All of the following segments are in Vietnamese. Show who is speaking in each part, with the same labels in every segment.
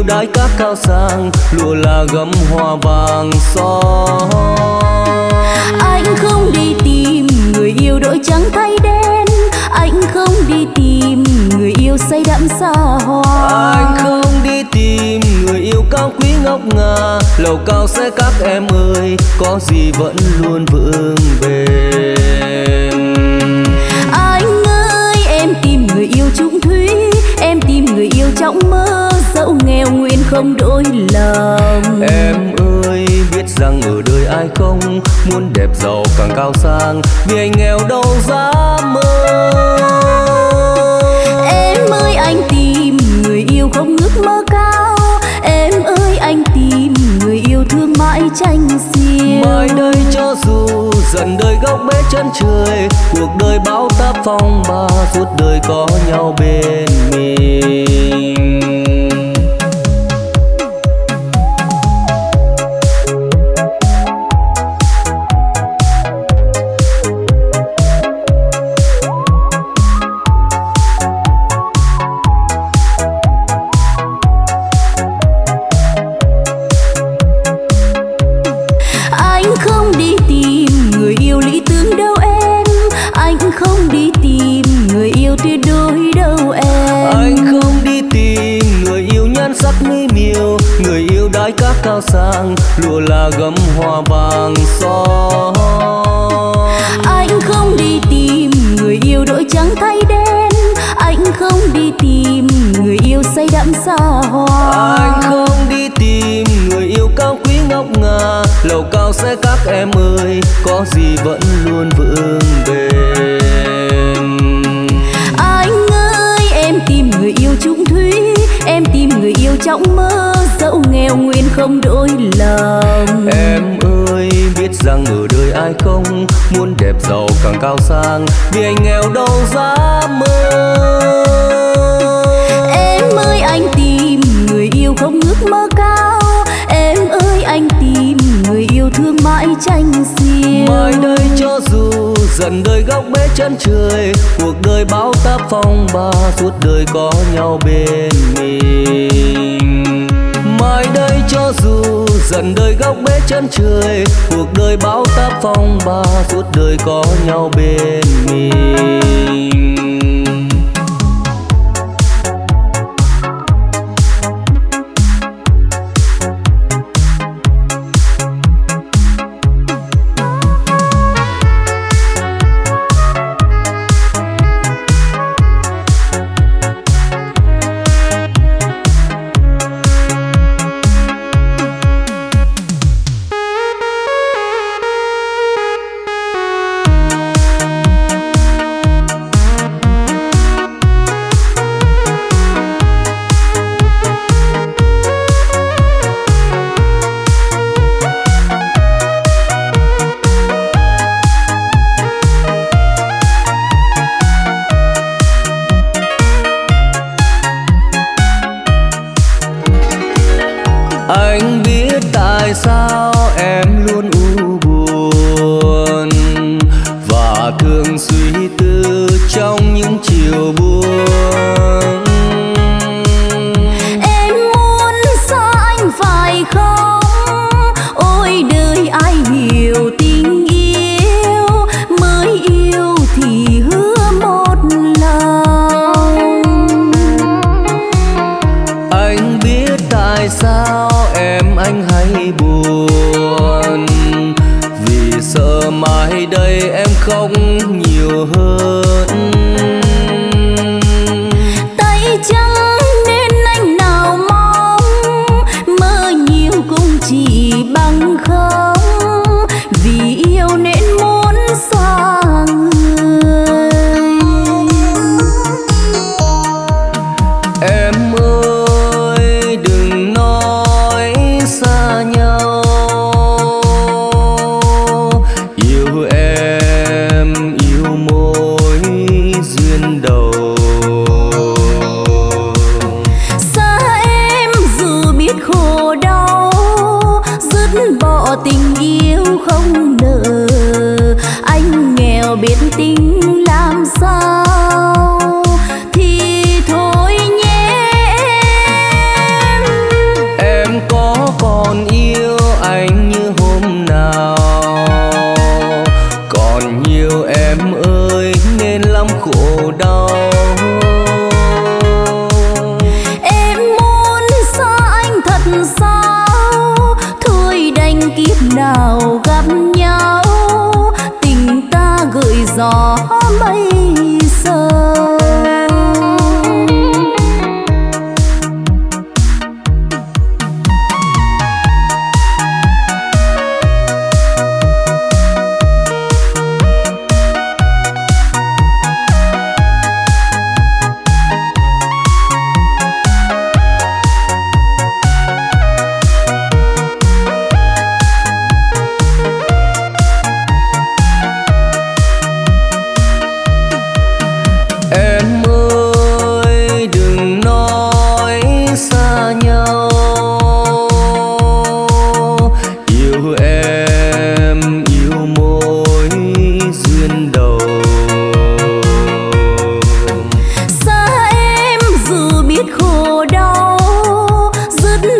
Speaker 1: đái cát cao sang, lụa là gấm hoa vàng son.
Speaker 2: Anh không đi tìm người yêu đổi trắng thay đen, anh không đi tìm người yêu say đắm xa hoa.
Speaker 1: Anh không đi tìm người yêu cao quý ngọc ngà, lầu cao xe các em ơi, có gì vẫn luôn vững bền.
Speaker 2: Anh ơi em tìm người yêu chung thủy, em tìm người yêu trong mơ, dẫu nghèo nguyện không đổi lòng.
Speaker 1: Em ơi biết rằng ở đời ai không muốn đẹp giàu càng cao sang, vì anh nghèo đâu dám mơ.
Speaker 2: Em ơi anh tìm người yêu không ước mơ cao, em ơi anh tìm người yêu thương mãi tranh xiêu.
Speaker 1: Mai đây cho dù dần đời góc bế chân trời, cuộc đời bão táp phong ba, suốt đời có nhau bên mình. Cát cao sang, lụa là gấm hoa vàng son.
Speaker 2: Anh không đi tìm người yêu đổi trắng thay đen, anh không đi tìm người yêu say đắm xa hoa.
Speaker 1: Anh không đi tìm người yêu cao quý ngọc ngà, lầu cao xe các em ơi, có gì vẫn luôn vững bền.
Speaker 2: Anh ơi em tìm người yêu chung thủy, em tìm người yêu trong mơ, dẫu nghèo nguyện không đổi lòng.
Speaker 1: Em ơi biết rằng ở đời ai không muốn đẹp giàu càng cao sang, vì anh nghèo đâu dám mơ.
Speaker 2: Em ơi anh tìm người yêu không ước mơ cao, em ơi anh tìm người yêu thương mãi tranh xiêu.
Speaker 1: Mai đây cho dù dần đời góc bế chân trời, cuộc đời bão táp phong ba, suốt đời có nhau bên mình. Mai đây cho dù dần đời góc bế chân trời, cuộc đời bão táp phong ba, suốt đời có nhau bên mình. Anh biết tại sao em luôn u buồn và thường suy tư trong những chiều buồn.
Speaker 2: Em muốn xa anh phải không? Ôi đời ai hiểu tình yêu, mới yêu thì hứa một lòng.
Speaker 1: Anh biết tại sao anh hay buồn, vì sợ mai đây em khóc nhiều hơn.
Speaker 2: Tay trắng nên anh nào mong, mơ nhiều cũng chỉ bằng không, vì yêu nên muốn xa người.
Speaker 1: Em ơi đừng nói xa nhau, yêu em yêu mối duyên đầu.
Speaker 2: Xa em dù biết khổ đau, dứt bỏ tình yêu không nợ, anh nghèo biết tình làm sao thì thôi nhé em.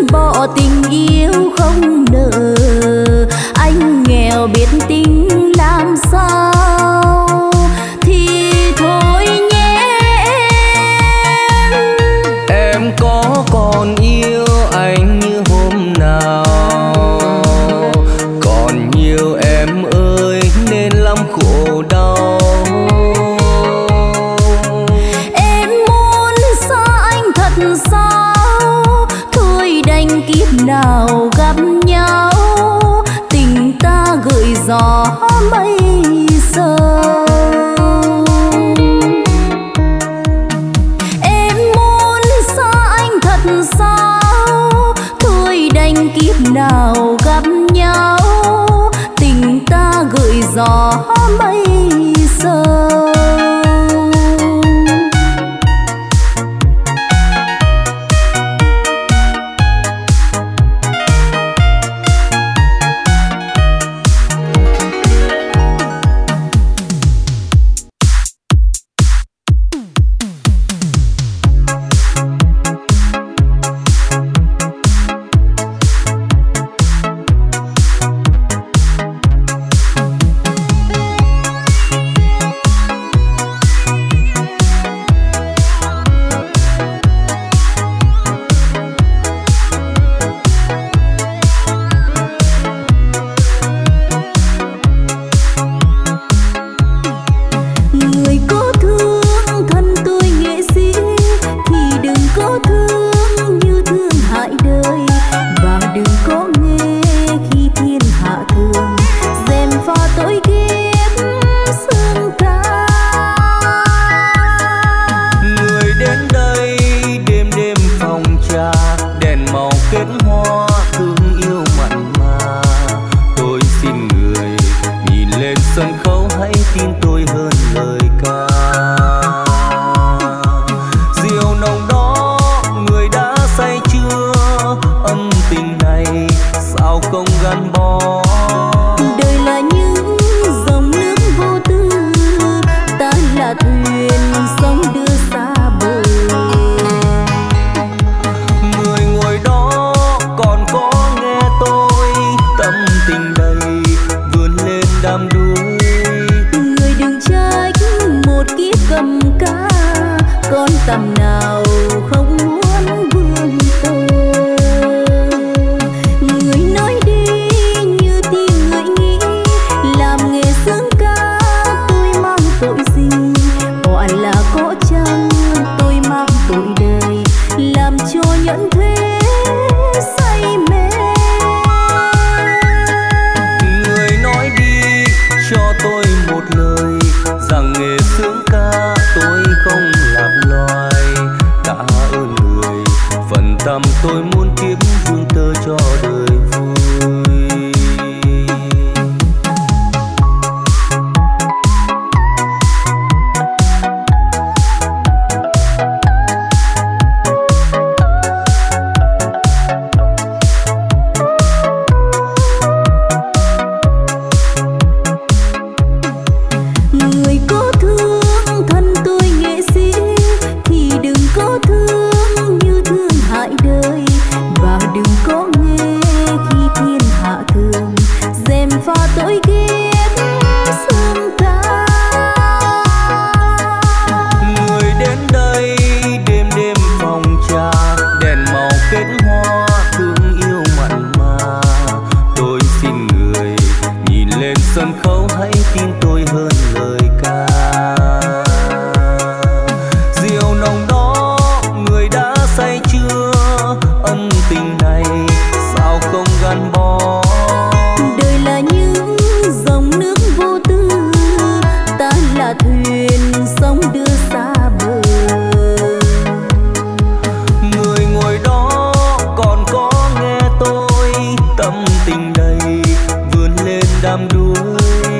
Speaker 2: bỏ tình yêu không nợ. Anh nghèo biết tính làm sao thì thôi nhé
Speaker 1: em có còn yêu anh như hôm nào, còn nhiều em ơi nên lắm khổ đau.
Speaker 2: Em muốn xa anh thật sao, thôi đành kiếp nào gặp nhau, tình ta gửi gió mây sâu. Em muốn xa anh thật sao, thôi đành kiếp nào gặp nhau, tình ta gửi gió mây sâu.
Speaker 1: đam đuối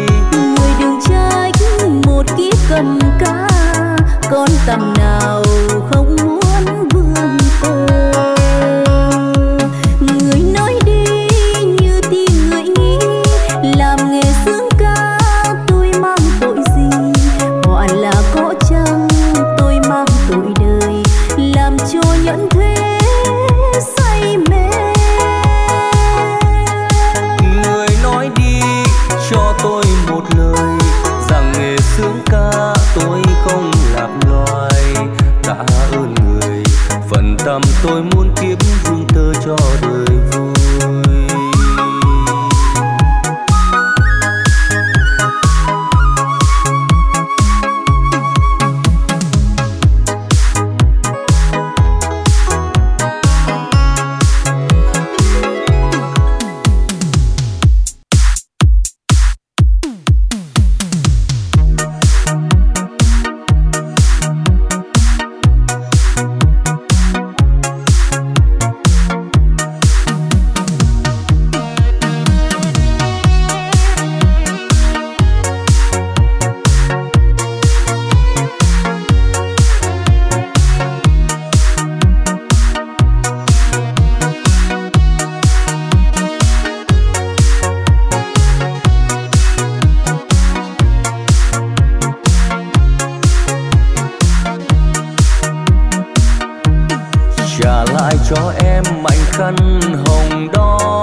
Speaker 1: em mảnh khăn hồng đó,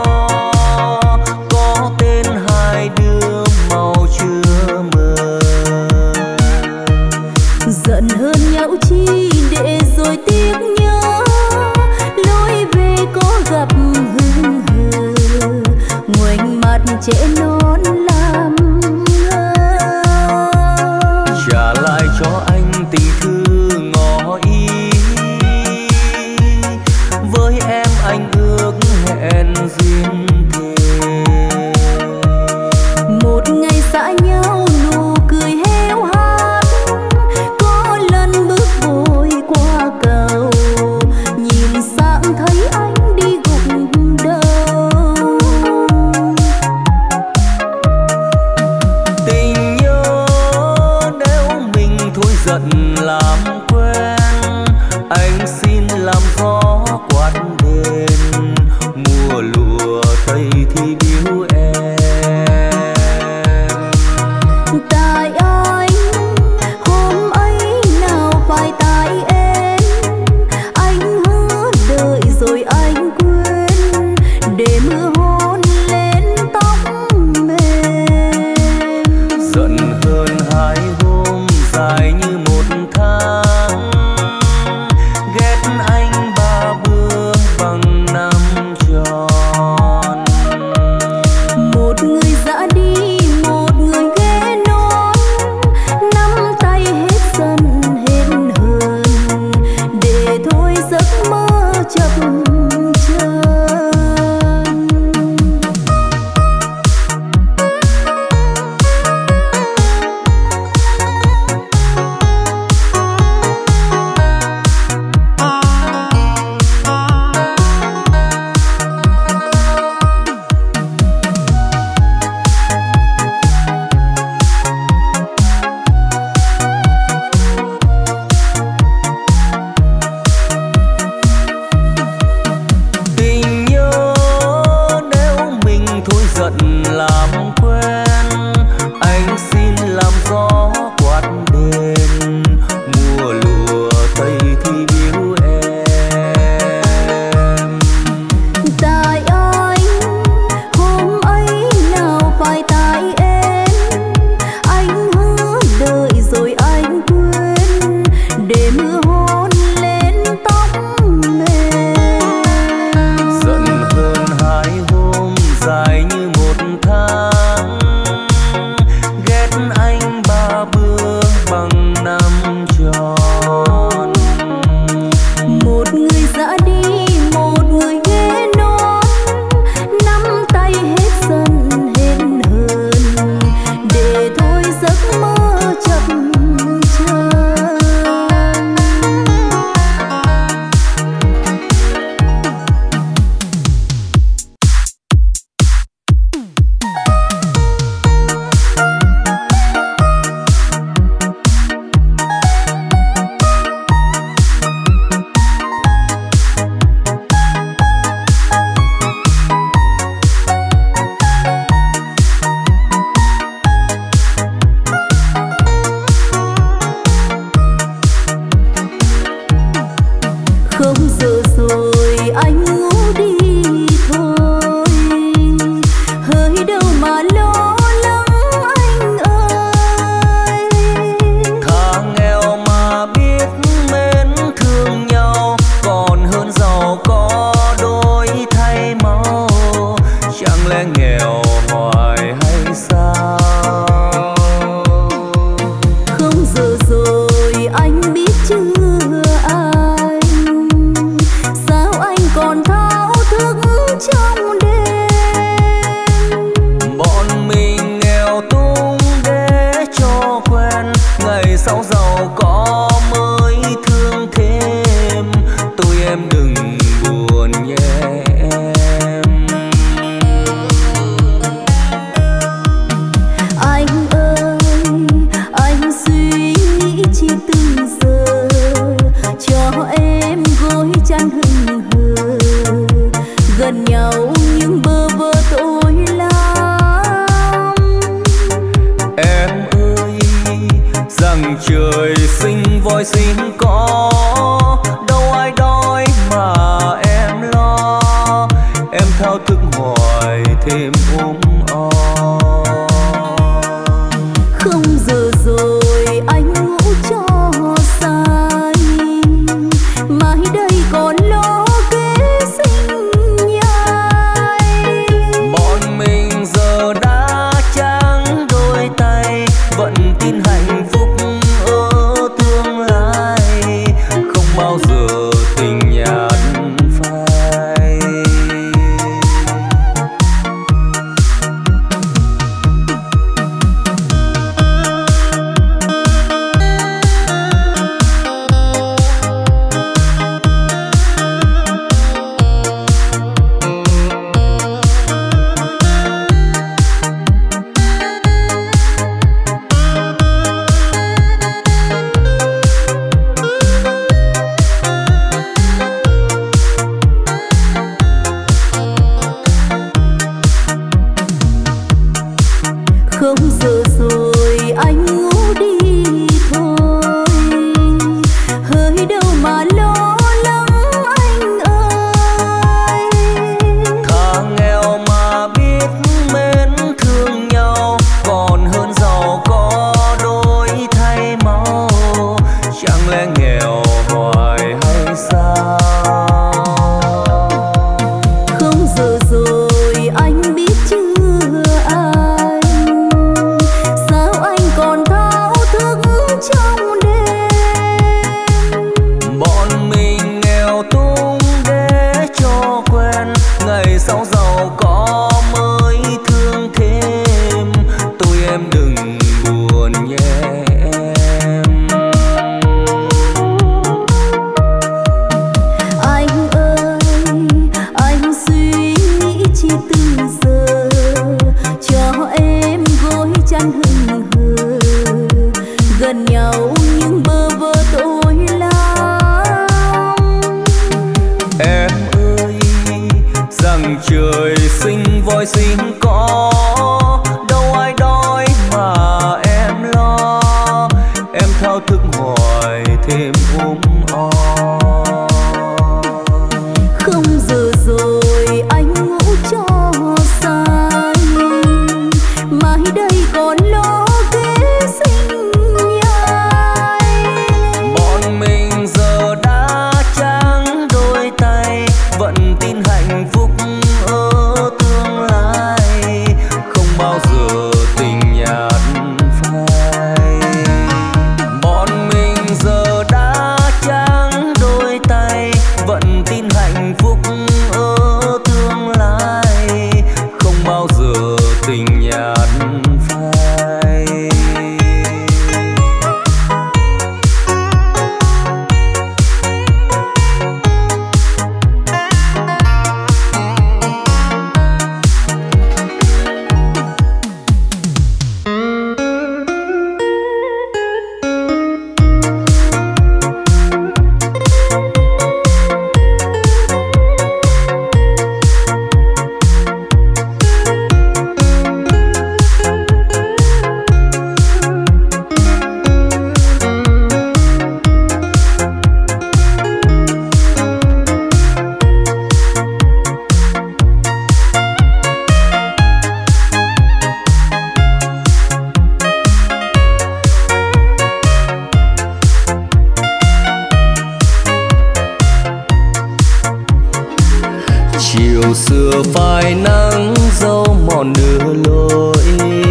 Speaker 1: có tên hai đứa màu chưa mờ.
Speaker 2: Giận hơn nhau chi để rồi tiếc nhớ, lối về có gặp hững hờ, ngoảnh mặt trẻ non làm ngơ.
Speaker 1: Trả lại cho anh tình thư ngỏ ý, với em anh ước hẹn duyên thề.
Speaker 2: Một ngày xa nhau nụ cười héo hắt, có lần bước vội qua cầu, nhìn sang thấy anh đi gục đầu.
Speaker 1: Tình nhớ nếu mình thôi giận làm quen, anh xin làm gió quát đền, mùa lụa tây thì biếu em.
Speaker 2: Tại anh hôm ấy nào phải tại em, anh hứa đợi rồi anh quên, để mưa hôn lên tóc mềm.
Speaker 1: Giận hơn hai hôm dài như một tháng, ghét anh ba bữa bằng năm tròn.
Speaker 2: Một người dã đi một người ghé non, nắm tay hết giận hết hờn, để thôi giấc mơ chập chờn.
Speaker 1: Tình nhớ nếu mình thôi giận làm quen, anh xin làm gió quát đền, mùa lụa tây thì biếu em.
Speaker 2: Tại anh hôm ấy nào phải tại em, anh hứa đợi rồi anh quên, để mưa hôn lên tóc mềm.
Speaker 1: Giận hơn hai hôm dài như một tháng, ghét anh ba bữa bằng năm tròn.
Speaker 2: Một người dã đi một người ghé non, nắm tay hết giận hết hờn, để thôi giấc mơ chập chờn. Không giờ rồi anh ngủ đi thôi, hơi đâu mà lo lắng anh ơi.
Speaker 1: Thà nghèo mà biết mến thương nhau, còn hơn giàu có đôi thay máu. Chẳng lẽ nghèo hoài hay sao?
Speaker 2: Không giờ rồi anh biết chưa anh, sao anh còn thao thức trong đêm.
Speaker 1: Bọn mình nghèo túng để cho quen, ngày sau giàu có mới thương thêm. Tôi em đừng buồn nhé em.
Speaker 2: Anh ơi, anh suy nghĩ chi từng giờ, cho em gối chăn hững hờ, gần nhau nhưng bơ vơ tôi lắm.
Speaker 1: Em ơi, rằng trời sinh voi sinh có, đâu ai đói mà em thao thức hoài thêm ôm
Speaker 2: không giờ rồi anh ngủ cho say, mai đây còn lo kế sinh nhai.
Speaker 1: Bọn mình giờ đã trắng đôi tay, vẫn tin hạnh phúc ở tương lai, không bao giờ tình nhạt phai.
Speaker 2: Không giờ rồi anh ngủ đi thôi, hơi đâu mà lo lắng anh ơi.
Speaker 1: Thà nghèo mà biết mến thương nhau, còn hơn giàu có đôi thay máu. Chẳng lẽ nghèo hoài hay sao?
Speaker 2: Không giờ rồi anh biết chưa anh, sao anh còn thao thức trong đêm.
Speaker 1: Bọn mình nghèo tung để cho quen, ngày sau giàu có mới thương thêm. Tôi em đừng buồn nhé em.
Speaker 2: Anh ơi, anh suy nghĩ chi từ giờ, cho em gối chăn hững hờ, gần nhau nhưng bơ vơ tôi lòng.
Speaker 1: Em ơi, rằng trời sinh voi sinh có, đâu ai đói mà em lo. Em thao thức hoài thêm ôm
Speaker 2: Không giờ rồi anh ngủ cho say, mai đây còn lo kế sinh nhai.
Speaker 1: Bọn mình giờ đã trắng đôi tay, vẫn tin hạnh phúc ở tương lai, không bao giờ tình nhạt phai. Bọn mình giờ đã trắng đôi tay, vẫn tin hạnh phúc ở tương lai, không bao giờ tình nhạt phai. Chiều xưa phai nắng dâu mòn nửa lối,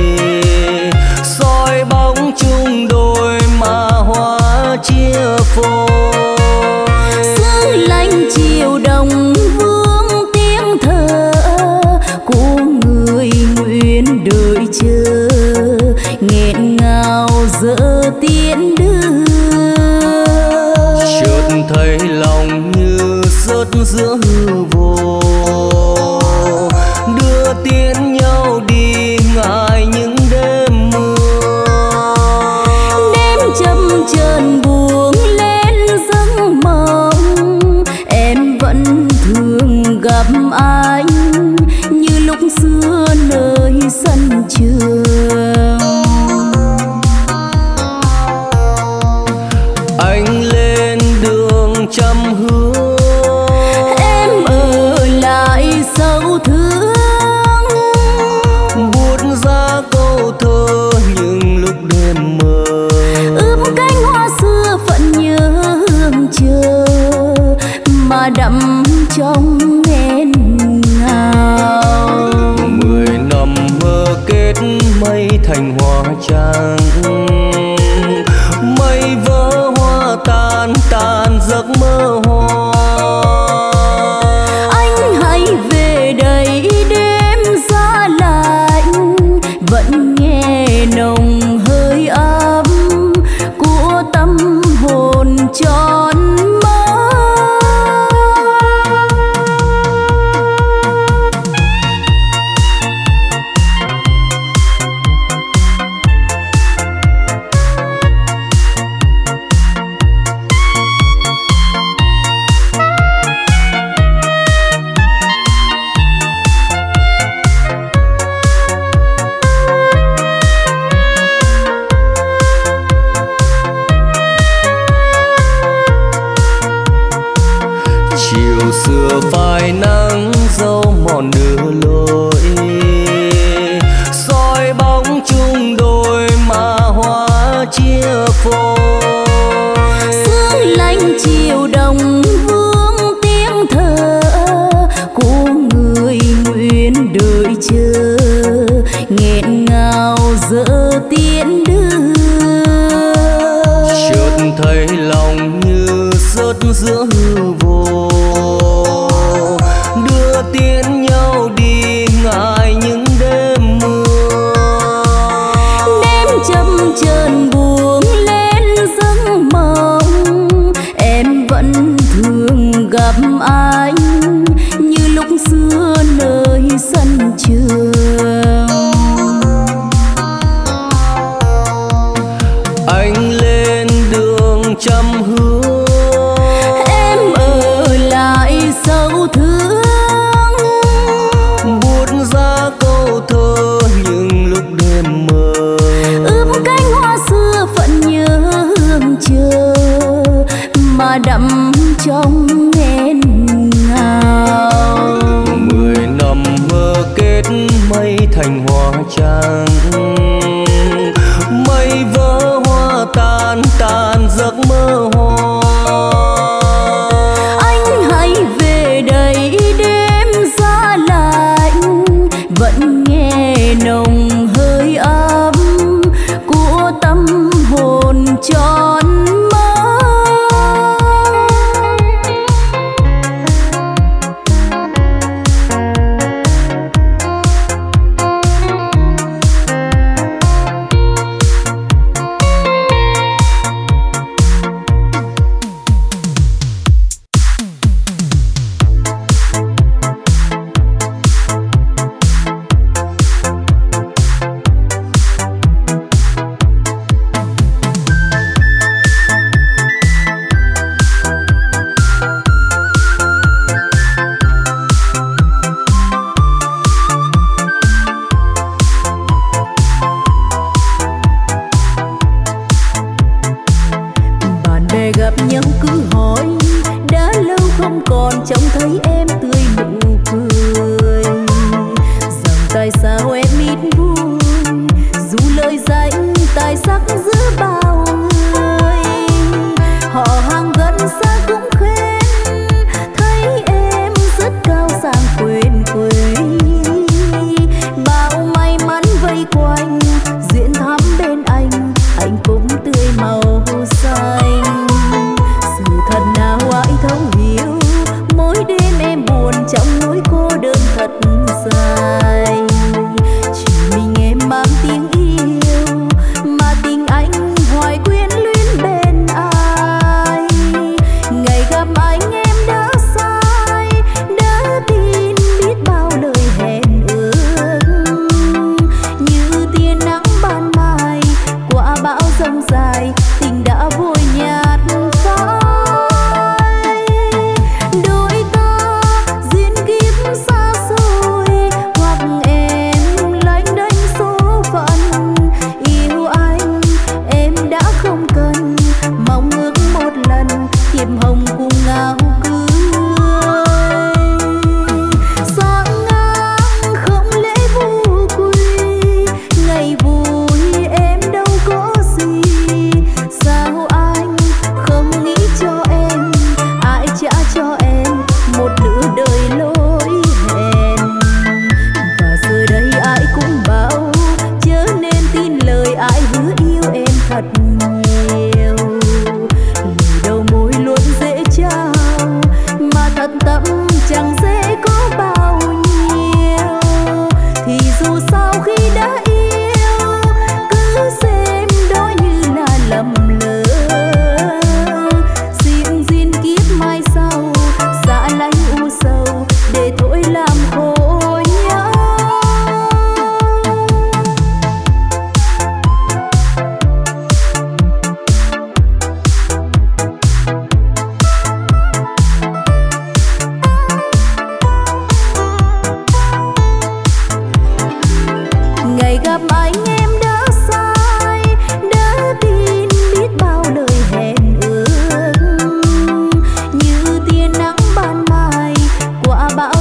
Speaker 1: soi bóng chung đôi mà hoa chia phôi.
Speaker 2: Sương lạnh chiều đồng vương tiếng thở của người nguyện đợi chờ, nghẹn ngào giờ tiễn đưa.
Speaker 1: Chợt thấy lòng như rớt giữa hư vô, đưa tiễn nhau đi ngại những đêm mưa.
Speaker 2: Đêm chậm chờn buông lên giấc mộng, em vẫn thường gặp anh như lúc xưa nơi sân trường.
Speaker 1: Anh lên đường trăm hương,
Speaker 2: Em ở lại sau thương.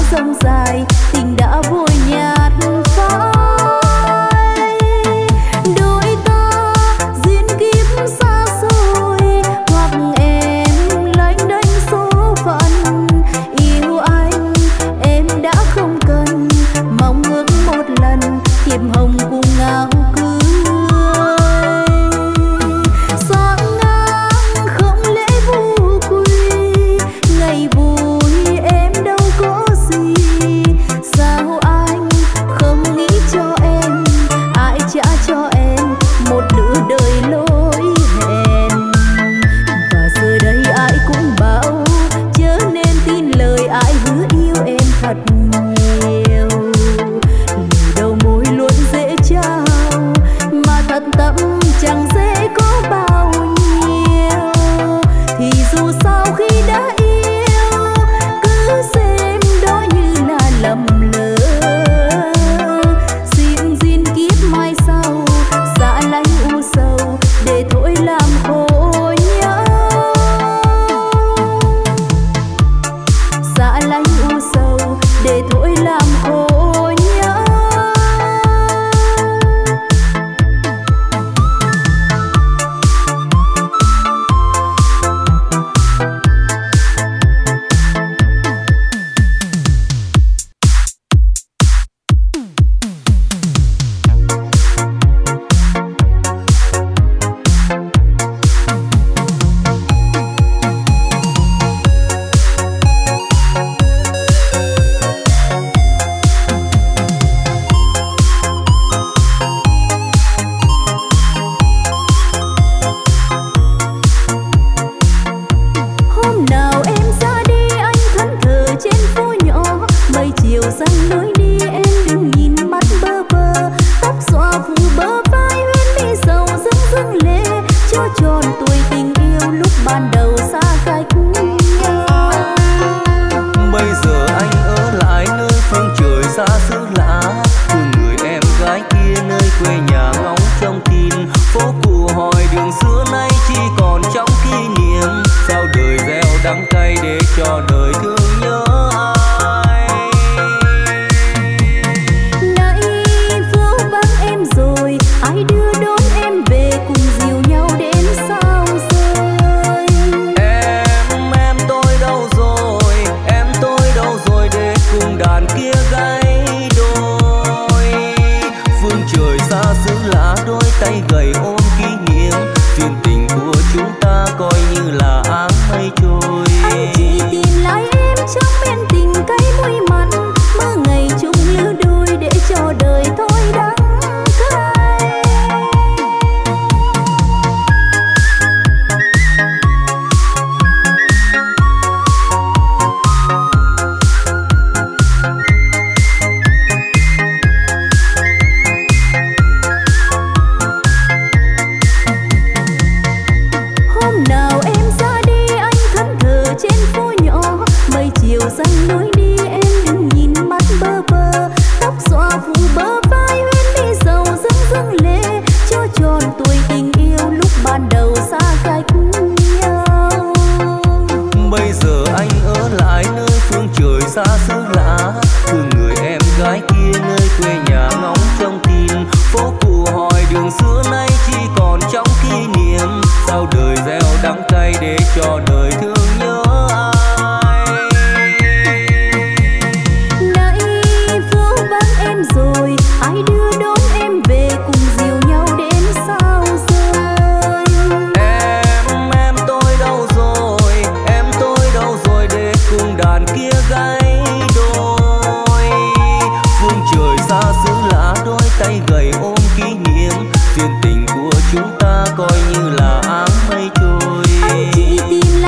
Speaker 2: sông dài, tình đã vội nhạt phai. Đôi ta duyên kiếp xa xôi, hoặc em lênh đênh số phận. Yêu anh em đã không cần, mong ước một lần thiệp hồng cùng áo cưới. Sáng ngang không lễ vu quy, ngày vui em đâu có gì. Sao anh không nghĩ cho em, ai trả cho em một nửa đời lỗi hẹn. Và giờ đây ai cũng bảo chớ nên tin lời ai hứa yêu em thật nhiều. Lời đầu môi luôn dễ trao, mà thật tâm chẳng dễ có bao nhiêu. Thì dù sao khi đã yêu, cứ xem đó như là lầm lỡ. Xin duyên kiếp mai sau, xa lánh u sầu để thôi làm khổ nhau. Xa lánh u sầu để thôi làm khổ nhau. Hôm nào em ra đi anh thẫn thờ trên phố nhỏ, mây chiều răng lối đi em đừng nhìn mắt bơ vơ. Tóc xõa phủ bờ vai huyên mi sầu rưng rưng lệ, cho tròn tuổi tình yêu lúc ban đầu xa cách nhau.
Speaker 1: Bây giờ anh ở lại nơi phương trời xa xứ lạ, thương người em gái kia nơi quê nhà ngóng trong tin. Phố cũ hỏi đường xưa nay chỉ còn trong kỷ niệm, sao đời gieo đắng cay để cho đời thương nhớ ai.
Speaker 2: Nay phố vắng em rồi, ai đưa đón em về cùng dìu nhau đến sao rơi.
Speaker 1: Em tôi đâu rồi, em tôi đâu rồi để cùng đàn kia gáy đôi. Phương trời xa xứ lạ, đôi tay gầy ôm kỷ niệm, duyên tình của chúng ta coi như là áng mây trôi.
Speaker 2: Anh chỉ tìm lại em trong bên tình cay mùi mặn, mơ ngày chung lứa đôi để cho đời thôi đắng cay. Hôm nào em ra đi anh thẫn thờ trên phố nhỏ, mây chiều răng lối đi em đừng nhìn mắt bơ vơ. Tóc xõa phủ bờ vai huyên mi sầu rưng rưng lệ, cho tròn tuổi tình yêu lúc ban đầu xa cách nhau.
Speaker 1: Bây giờ anh ở lại nơi phương trời xa xứ lạ, thương người em gái kia nơi quê nhà ngóng trong tin. Phố cũ hỏi đường xưa nay chỉ còn trong kỷ niệm, sao đời gieo đắng cay để cho đời thương nhớ ai.
Speaker 2: Nay phố vắng em rồi, ai đưa đón em về cùng dìu nhau đến sao rơi.
Speaker 1: Em tôi đâu rồi, em tôi đâu rồi để cùng đàn kia gáy đôi. Phương trời xa xứ lạ, đôi tay gầy ôm kỷ niệm, duyên tình của chúng ta coi như là áng mây trôi.
Speaker 2: Anh chỉ tìm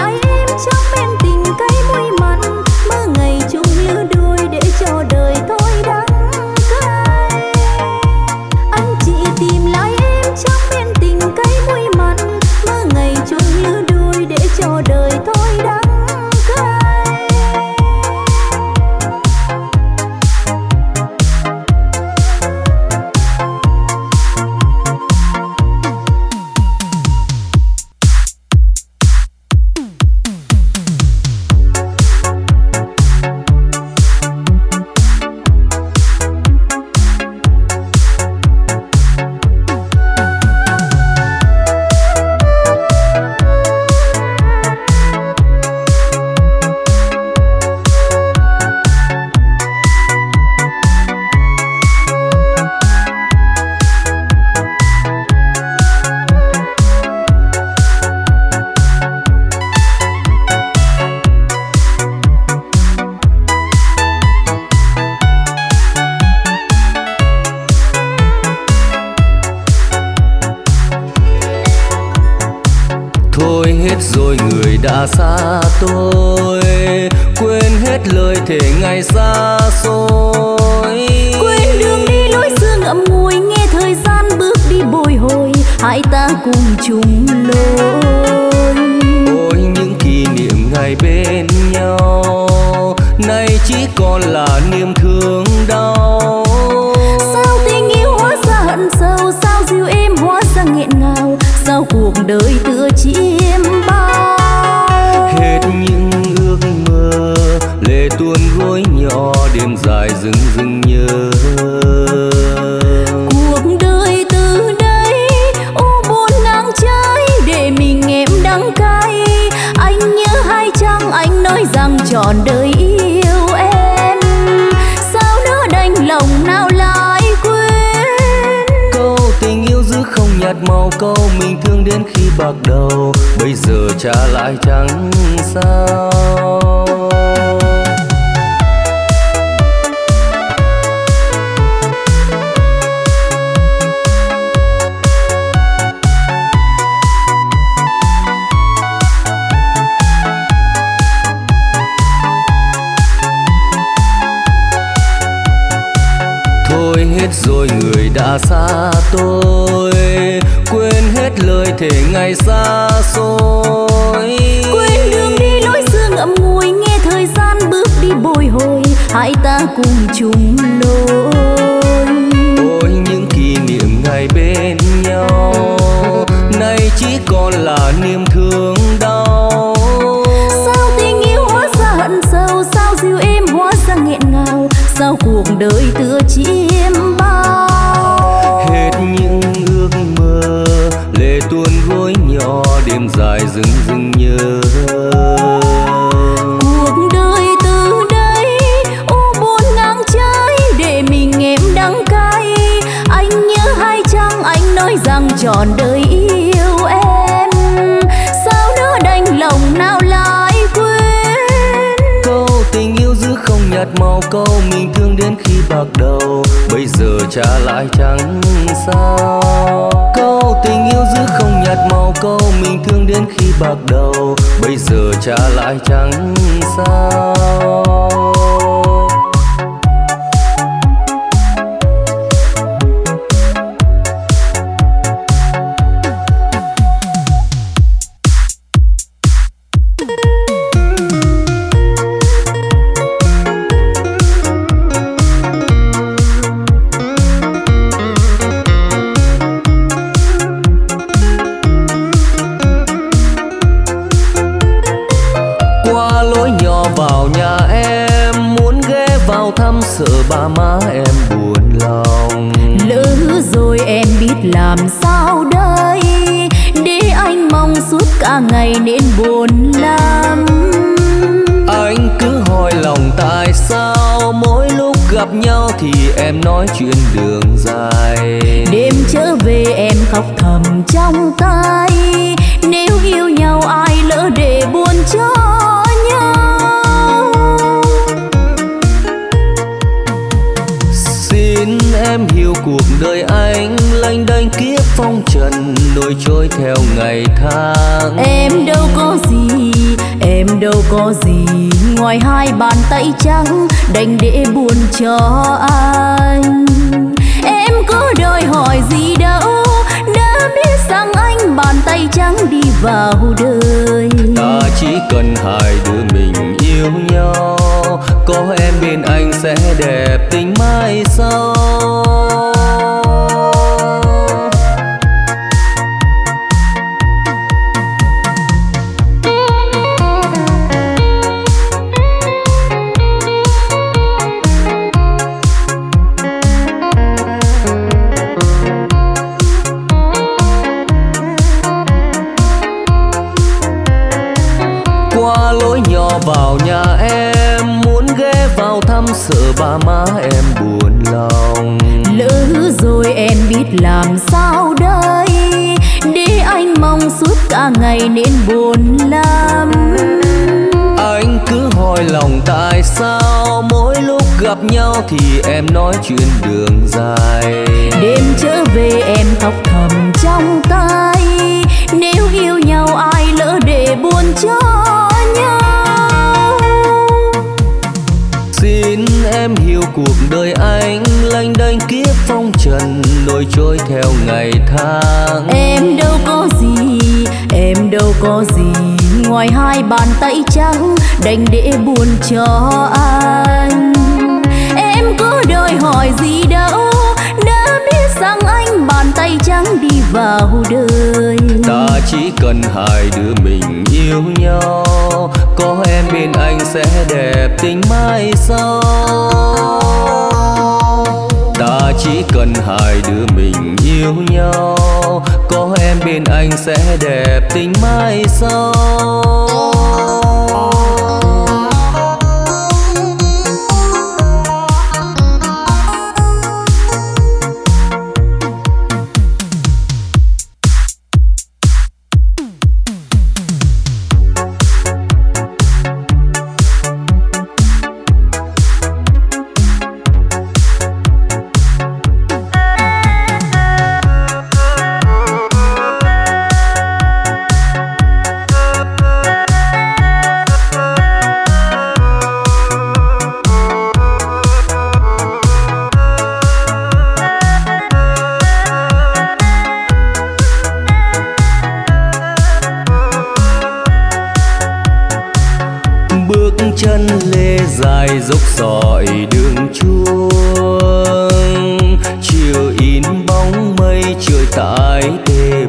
Speaker 1: đã xa tôi, quên hết lời thề ngày xa xôi.
Speaker 2: Quên đường đi lối xưa ngậm ngùi, nghe thời gian bước đi bồi hồi, hai ta cùng chung lối.
Speaker 1: Ôi những kỷ niệm ngày bên nhau, nay chỉ còn là niềm thương đau.
Speaker 2: Sao tình yêu hóa ra hận sâu, sao dịu êm hóa ra nghẹn ngào, sao cuộc đời tựa chim bao.
Speaker 1: Hết những ước mơ, lệ tuôn gối nhỏ, đêm dài rừng rừng nhớ.
Speaker 2: Cuộc đời từ đây u buồn ngang trái, để mình em đắng cay. Anh nhớ hay chăng anh nói rằng trọn đời yêu em, sao nỡ đành lòng nào lại quên.
Speaker 1: Câu tình yêu giữ không nhạt màu, câu mình thương đến khi bạc đầu, bây giờ trả lại chẳng sao. Thôi hết rồi người đã xa tôi, quên hết lời thề ngày xa xôi.
Speaker 2: Quên đường đi lối xưa ngậm ngùi, nghe thời gian bước đi bồi hồi, hai ta cùng chung lối.
Speaker 1: Ôi những kỷ niệm ngày bên nhau, nay chỉ còn là niềm thương đau.
Speaker 2: Sao tình yêu hóa ra hận sâu, sao dịu êm hóa ra nghẹn ngào, sao cuộc đời tựa chim bao.
Speaker 1: Hết những ước mơ, lệ tuôn gối nhỏ, đêm dài rừng rừng nhớ.
Speaker 2: Cuộc đời từ đây u buồn ngang trái, để mình em đắng cay. Anh nhớ hay chăng anh nói rằng trọn đời yêu em, sao nỡ đành lòng nào lại quên.
Speaker 1: Câu tình yêu giữ không nhạt màu, câu mình thương đến khi bạc đầu, bây giờ trả lại chẳng sao. Câu tình yêu giữ không nhạt màu, câu mình thương đến khi bạc đầu, bây giờ trả lại chẳng sao. Sợ ba má em buồn lòng,
Speaker 2: lỡ rồi em biết làm sao đây, để anh mong suốt cả ngày nên buồn lắm.
Speaker 1: Anh cứ hỏi lòng tại sao mỗi lúc gặp nhau thì em nói chuyện đường dài.
Speaker 2: Đêm trở về em khóc thầm trong tay, nếu yêu nhau ai lỡ để buồn cho nhau.
Speaker 1: Xin em hiểu cuộc đời anh lênh đênh kiếp phong trần, nổi trôi theo ngày tháng.
Speaker 2: Em đâu có gì, em đâu có gì, ngoài hai bàn tay trắng đành để buồn cho anh. Em có đòi hỏi gì đâu, đã biết rằng anh bàn tay trắng đi vào đời.
Speaker 1: Ta chỉ cần hai đứa mình yêu nhau, có em bên anh sẽ đẹp tình mai sau. Qua lối nhỏ vào nhà em, muốn ghé vào thăm sợ ba má em buồn lòng.
Speaker 2: Lỡ rồi em biết làm sao đây, để anh mong suốt cả ngày nên buồn lắm.
Speaker 1: Anh cứ hỏi lòng tại sao mỗi lúc gặp nhau thì em nói chuyện đường dài.
Speaker 2: Đêm trở về em khóc thầm trong tay, nếu yêu nhau ai lỡ để để buồn cho nhau.
Speaker 1: Xin em hiểu cuộc đời anh lênh đênh kiếp phong trần, nổi trôi theo ngày tháng.
Speaker 2: Em đâu có gì, em đâu có gì, ngoài hai bàn tay trắng đành để buồn cho anh. Em có đòi hỏi gì đâu, đã biết rằng anh bàn tay trắng đi vào đời.
Speaker 1: Ta chỉ cần hai đứa mình yêu nhau, có em bên anh sẽ đẹp tình mai sau. Ta chỉ cần hai đứa mình yêu nhau, có em bên anh sẽ đẹp tình mai sau.
Speaker 2: chân lê dài dốc sỏi đường chuông, chiều in bóng mây trời tại tê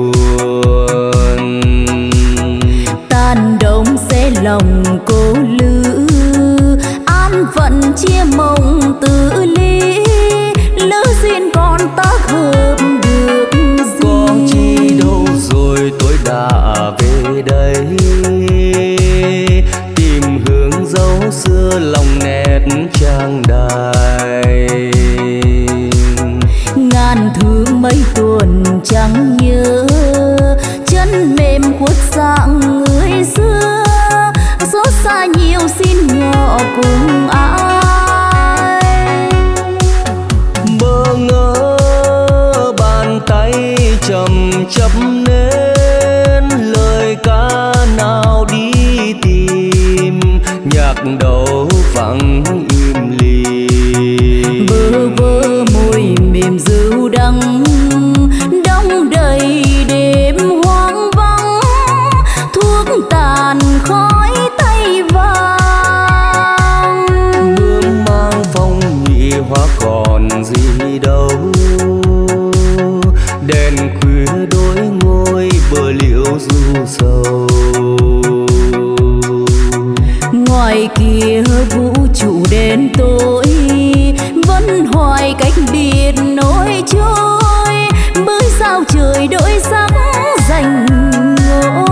Speaker 2: buồn. Tan đông sẽ lòng cô lữ, an phận chia mộng tự ly, lỡ duyên còn tác hợp được gì.
Speaker 1: Có chi đâu rồi tôi đã về đây, tìm hướng dấu xưa lòng nét trang đài.
Speaker 2: Ngàn thứ mấy tuần chẳng nhớ, chân mềm khuất dạng người xưa, xót xa nhiều xin nhỏ cùng ai.
Speaker 1: Bơ ngỡ bàn tay chầm chập nên lời ca nào đi tìm, nhạc đầu vắng im lìm.
Speaker 2: Bơ vơ môi mềm rượu đắng, đong đầy đêm hoang vắng, thuốc tàn khói tay vàng.
Speaker 1: Bướm mang phong nhị hoa còn gì đâu, đèn khuya đôi ngôi bờ liễu du sầu.
Speaker 2: Ngoài kia vũ trụ đen tối, vẫn hoài cách biệt nối trôi, mới sao trời đổi sắc rành ngôi.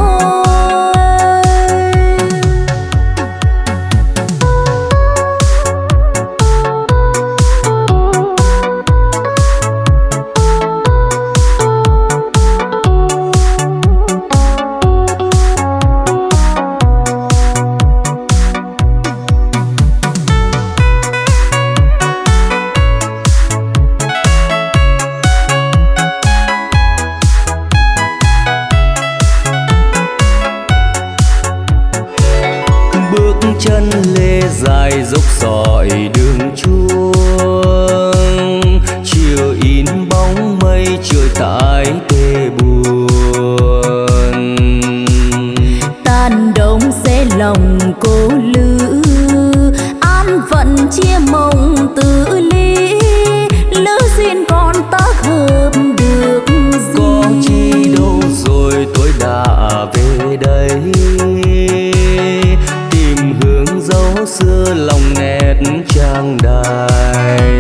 Speaker 1: Chân lê dài dốc sỏi đường chuông, chiều in bóng mây trời tại tê buồn.
Speaker 2: Tan đông sẽ lòng cô lữ, an phận chia mộng tự ly, lỡ duyên còn tác hợp được gì.
Speaker 1: Có chi đâu rồi tôi đã về đây, hướng dấu xưa lòng nét trang đài.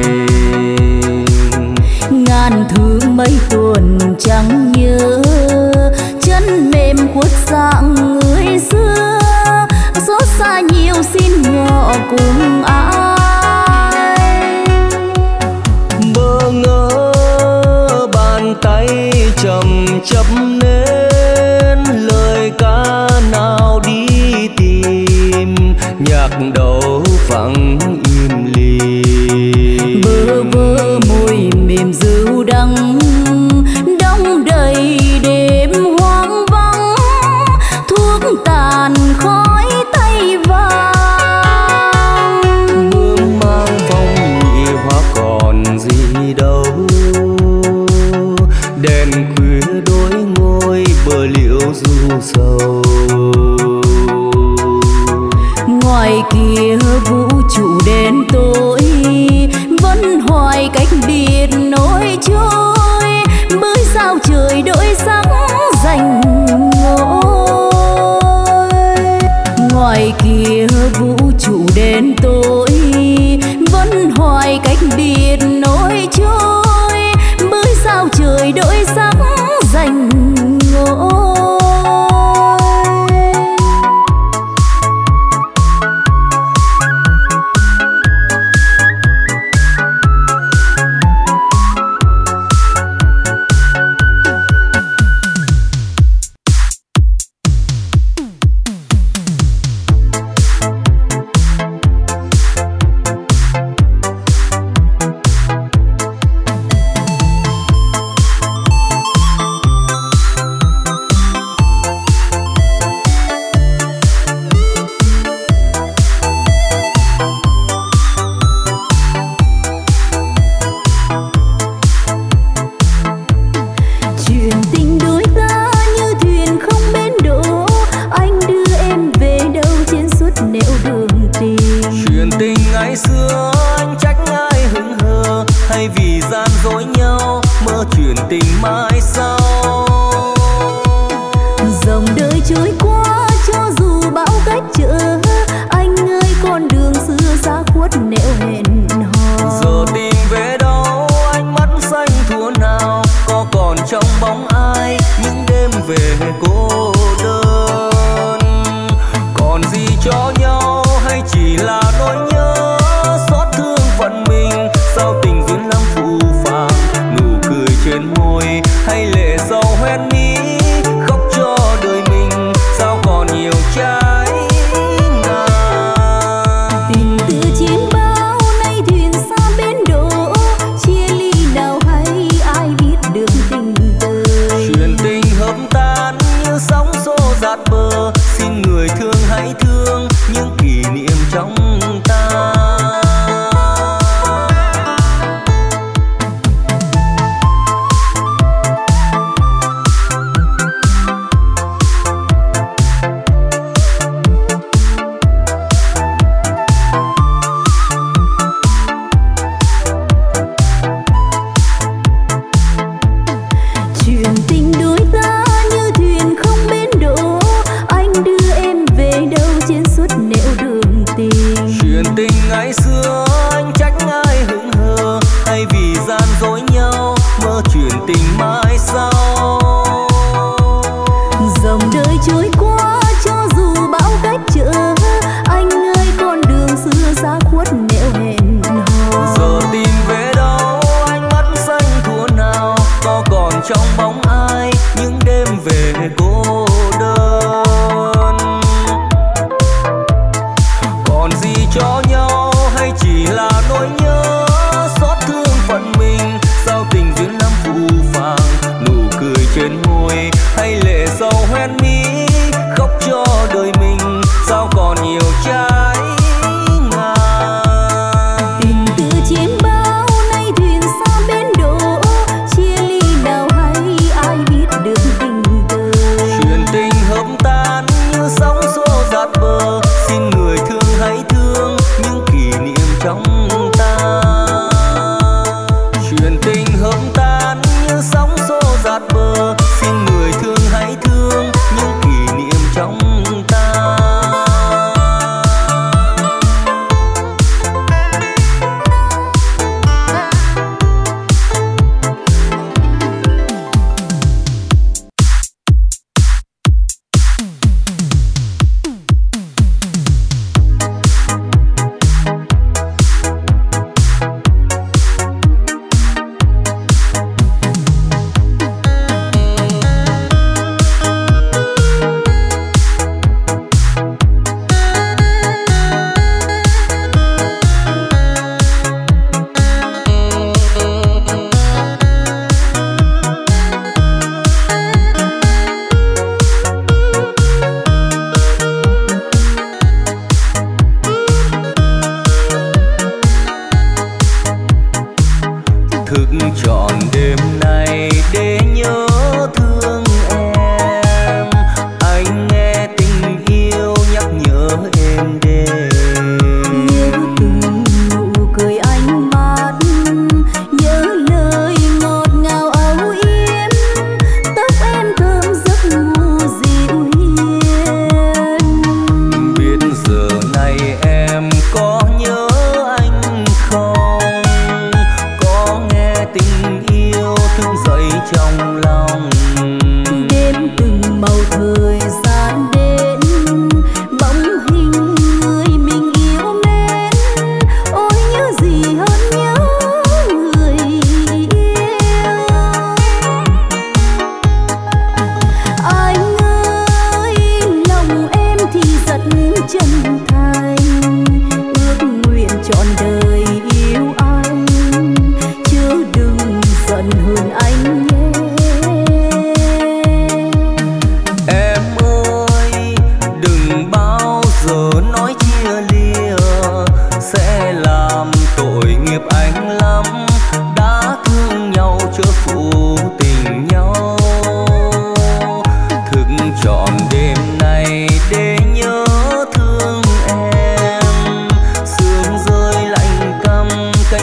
Speaker 2: Ngàn thứ mấy tuần chẳng nhớ, chân mềm khuất dạng người xưa, xót xa nhiều xin nhỏ cùng ai.
Speaker 1: Bơ ngỡ bàn tay chầm chập nên lời ca nào đi tìm, nhạc đầu vắng im lìm.
Speaker 2: Bơ vơ môi mềm rượu đắng, đong đầy đêm hoang vắng, thuốc hỏi cách biệt nối trôi, bởi sao trời đổi sắc rành ngôi. Ngoài kia vũ trụ đen tối, vẫn hỏi cách biệt nối trôi, bởi sao trời đổi sắc rành ngôi.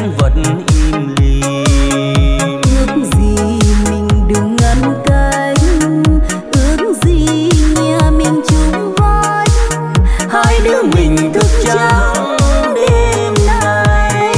Speaker 1: nhân vật im lìm.
Speaker 2: Ước gì mình đừng ngăn cánh, ước gì nhà mình chung vách,
Speaker 1: Hai đứa mình thức trắng đêm nay.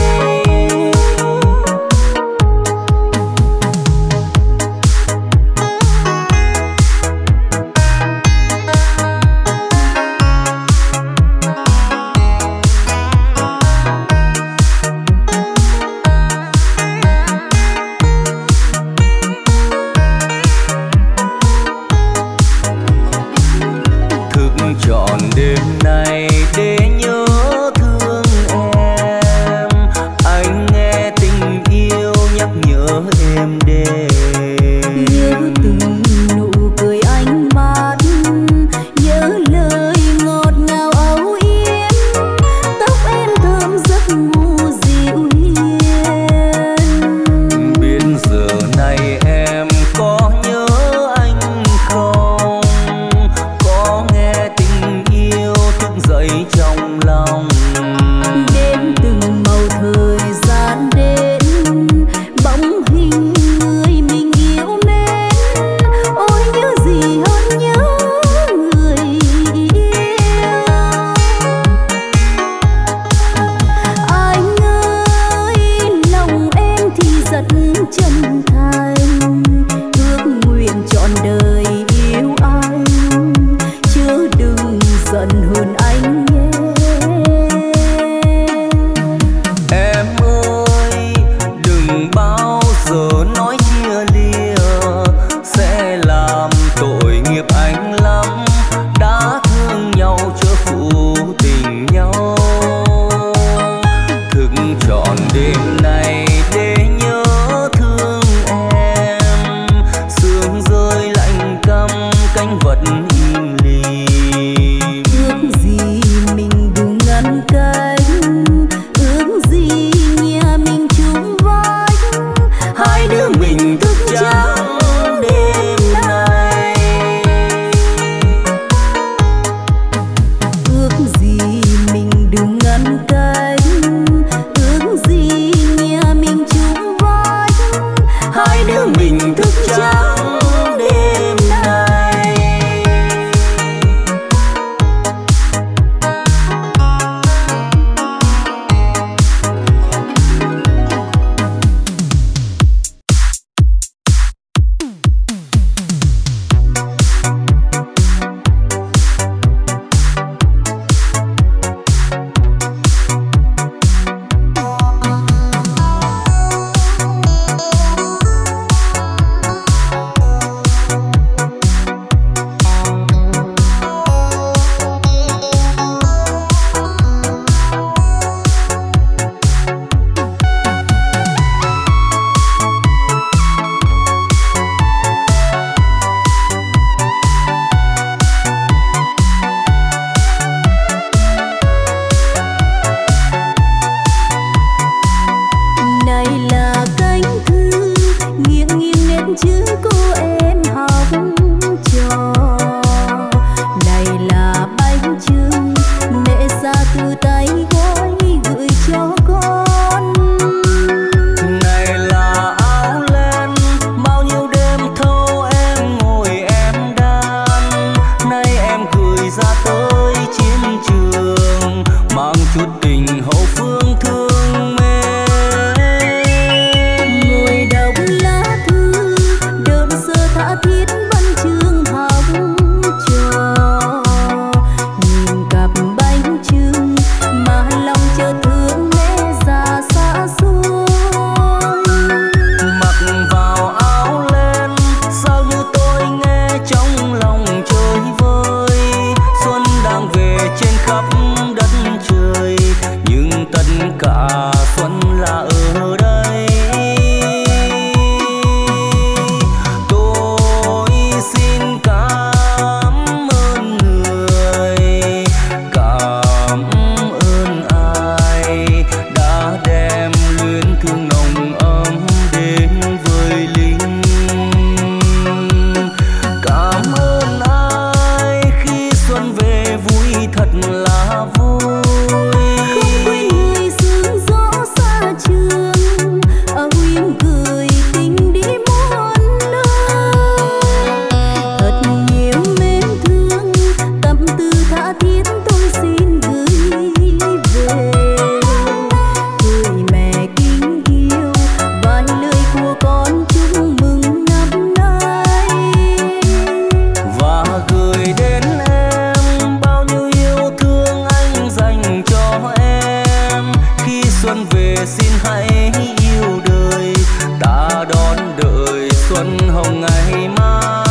Speaker 1: xin hãy yêu đời, ta đón đợi xuân hồng ngày mai.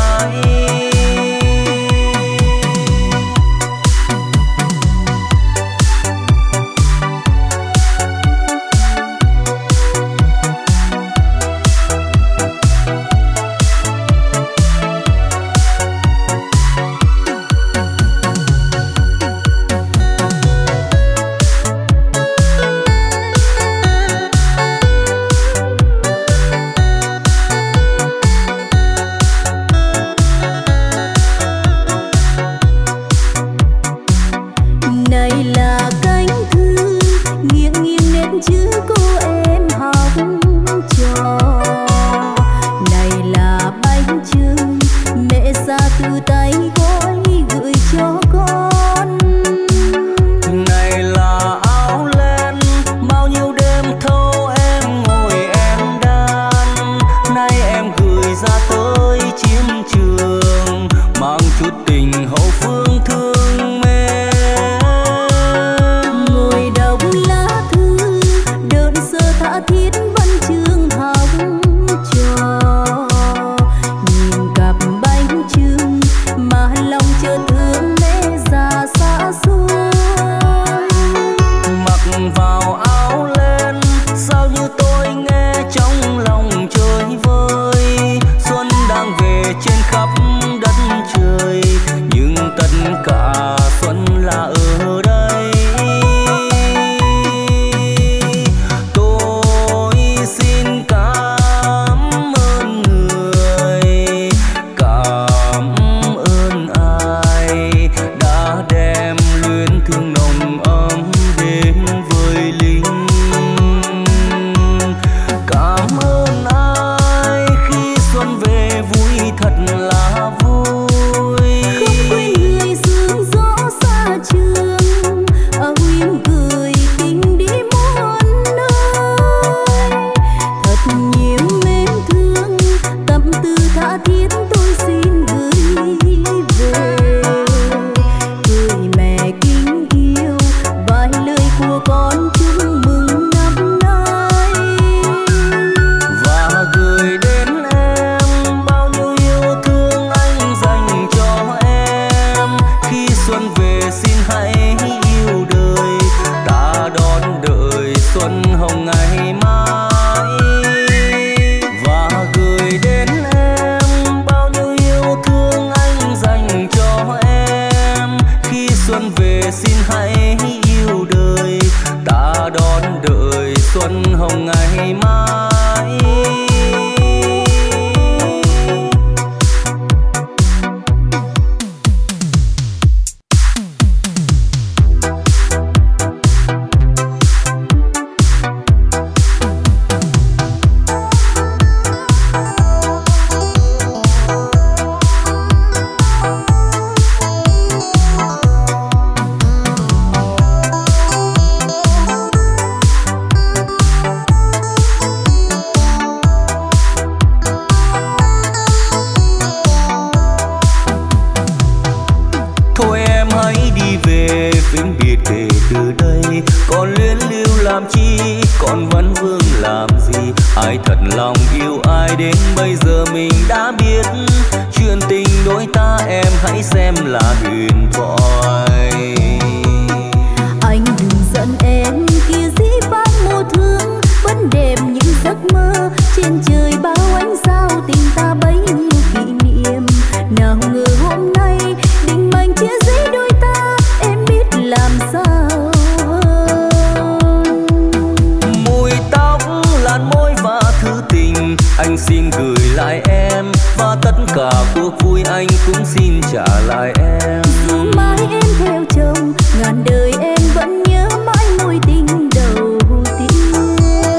Speaker 3: Anh xin gửi lại em và tất cả cuộc vui anh cũng xin trả lại em.
Speaker 2: Dù mãi em theo chồng ngàn đời em vẫn nhớ mãi mối tình đầu tiên.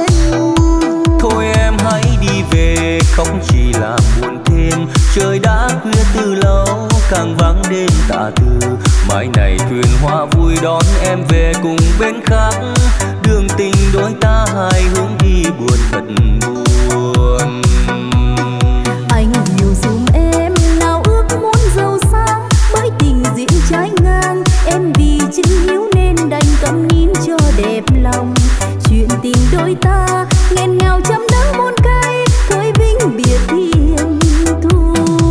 Speaker 3: Thôi em hãy đi về không chỉ là buồn thêm, trời đã khuya từ lâu càng vắng đêm tà tư. Mai này thuyền hoa vui đón em về cùng bên khác, đường tình đôi ta hai hướng đi buồn thật buồn.
Speaker 2: Anh hiểu dùm em nào ước muốn giàu sang, bởi tình diễn trái ngang em vì chữ hiếu nên đành câm nín cho đẹp lòng. Chuyện tình đôi ta ta nghẹn ngào trăm đắng muôn cây thôi vinh biệt thiên thu.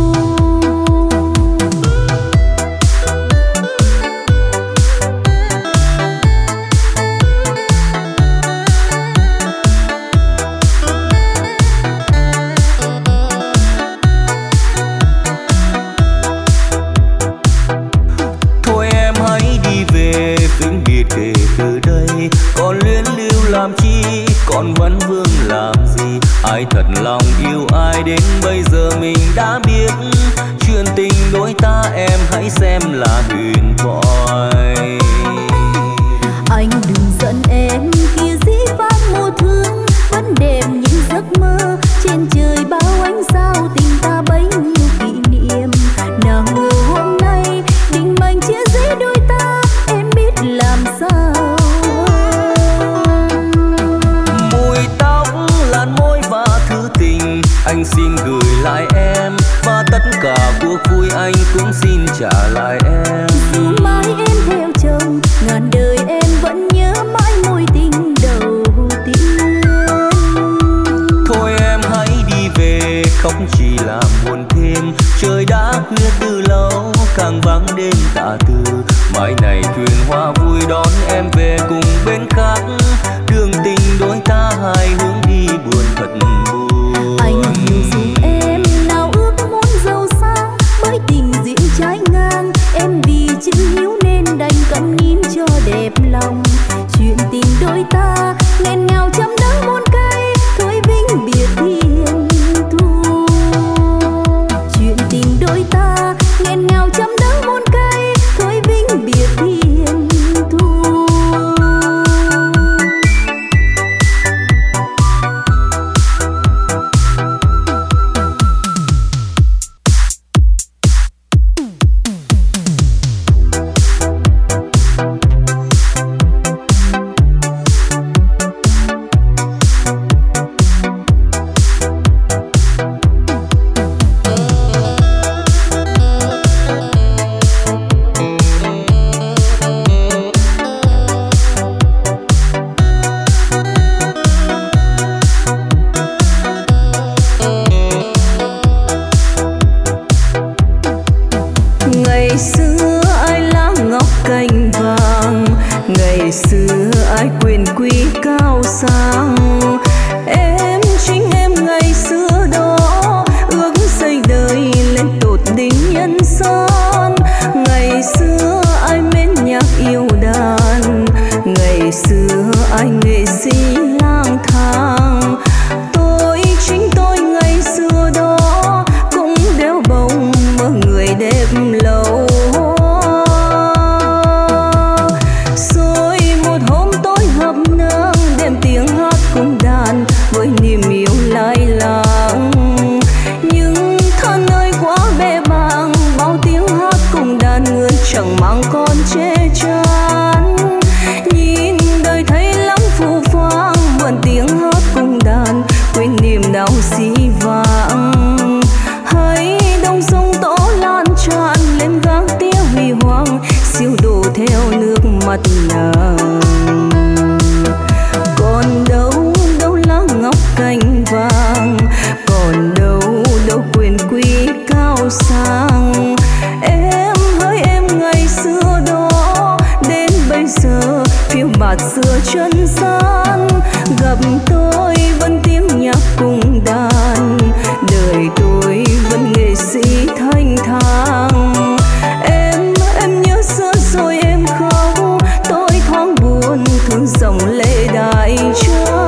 Speaker 3: Thôi em hãy đi về vĩnh biệt kể từ đây, còn luyến lưu làm chi, còn vẫn vương làm gì. Ai thật lòng yêu ai đến bây giờ mình đã biết, chuyện tình đôi ta em hãy xem là huyền thoại.
Speaker 2: Anh đừng giận em kia dĩ vãng mùa thương vẫn đẹp những giấc mơ, trên trời bao ánh sao tình ta bấy nhiêu kỷ niệm. Nào ngờ hôm nay định mệnh chia rẽ đôi ta, em biết làm sao.
Speaker 3: Mùi tóc làn môi và thứ tình anh xin gửi lại em, và tất cả cuộc vui anh cũng xin trả lại em.
Speaker 2: Dù mãi em theo chồng ngàn đời em vẫn nhớ mãi mối tình đầu tiên.
Speaker 3: Thôi em hãy đi về khóc chỉ là buồn thêm, trời đã khuya từ lâu càng vắng đêm tạ từ. Mai này thuyền hoa vui đón em về cùng bên khác, đường tình đôi ta hai hướng đi buồn thật buồn.
Speaker 2: Anh hiểu dùng em nào ước muốn giàu sang, bởi tình diễn trái ngang em vì chữ hiếu nên đành câm nín cho đẹp lòng. Chuyện tình đôi ta nghẹn ngào trăm đắng muôn cây thôi vinh biệt thiên thu. Chuyện tình đôi ta nghẹn ngào trăm đắng muôn cây thôi vinh biệt thiên thu. Ngày xưa ai lá ngọc cành vàng, ngày xưa ai quyền quý cao sang. Em chính em ngày xưa đó ước xây đời lên tột đỉnh nhân gian. Ngày xưa ai mến nhạc yêu đàn, ngày xưa ai nghệ sĩ lang thang. Tôi chính tôi ngày xưa đó cũng đeo bồng mơ người đẹp lâu. Rồi một hôm tôi hợp nương đem tiếng hát cùng đàn với niềm yêu lai láng. Nhưng thân ơi quá bề bàng, bao tiếng hát cùng đàn người chẳng mang con chê chán. Nhìn đời thấy lắm phù phang, mượn tiếng hát cùng đàn quên niềm đau dĩ vãng. Hãy đông sông tố lan tràn lên gác tía huy hoàng, siêu đổ theo nước mắt nàng. Còn đâu đâu lá ngọc cành vàng, còn đâu đâu quyền quý cao sang. Em hỡi em ngày xưa đó đến bây giờ phiêu bạt xưa chân gian. Gặp tôi vẫn tiếng nhạc cùng đàn, đời tôi vẫn nghệ sĩ thanh thang. Em nhớ xưa rồi em khóc, tôi thoáng buồn thương dòng lệ đại trăng.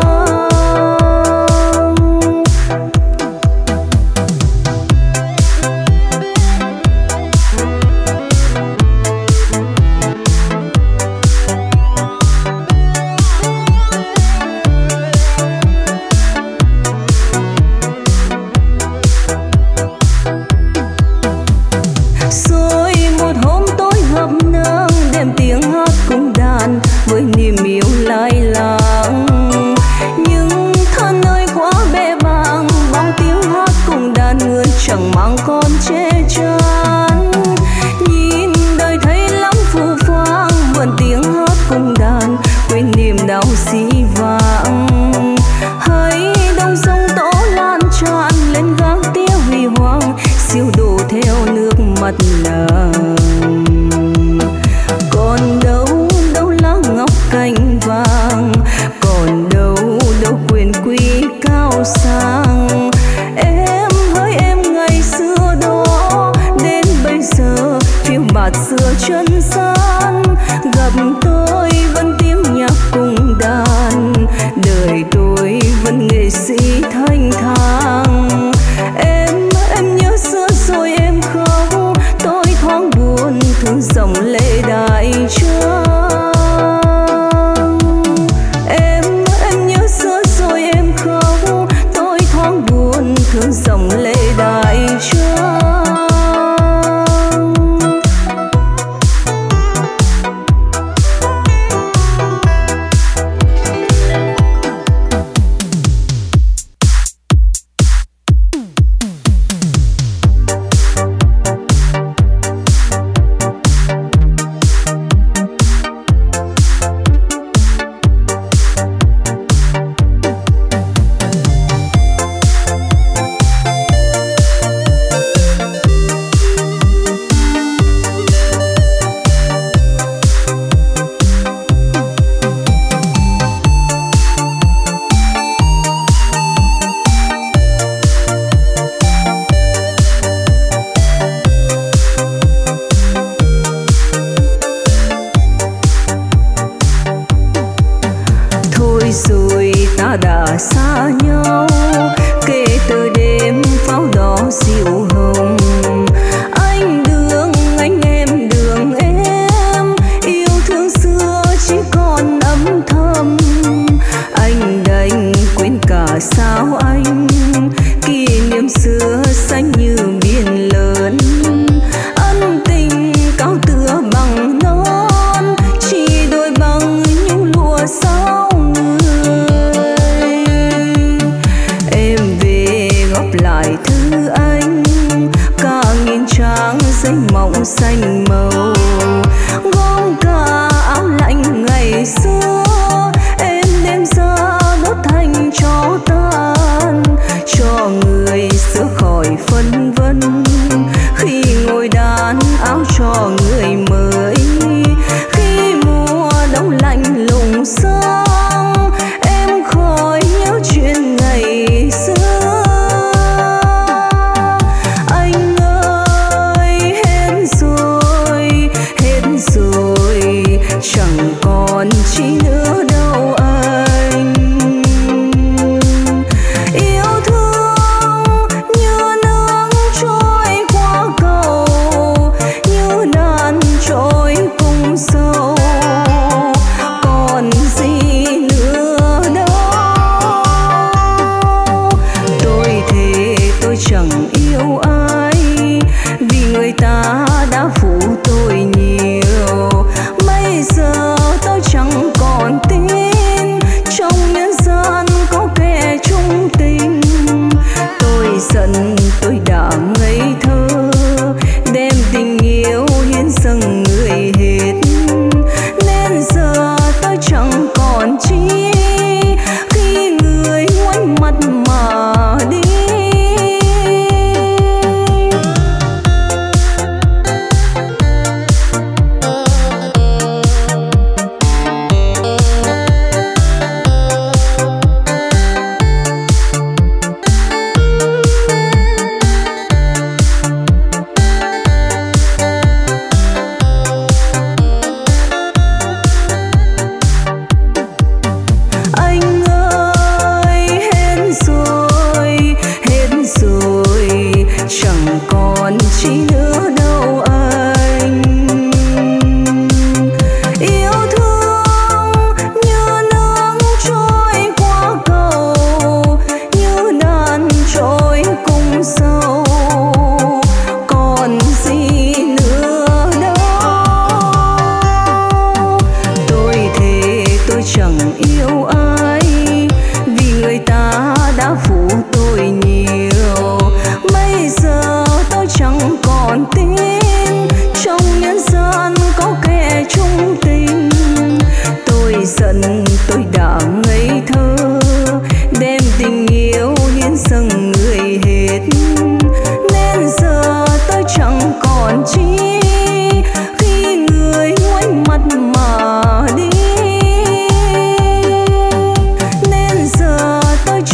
Speaker 2: sang. Em hỡi em ngày xưa đó, đến bây giờ phiêu bạt giữa chân gian. Gặp tôi vẫn tiếng nhạc cùng đàn, đời tôi vẫn nghệ sĩ thanh thang. Em nhớ xưa rồi em khóc, tôi thoáng buồn thương dòng lệ đại trăng. Em nhớ xưa rồi em khóc, tôi thoáng buồn thương dòng lệ đại trăng.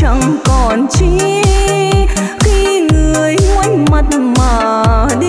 Speaker 2: chẳng còn chi khi người ngoảnh mặt mà đi.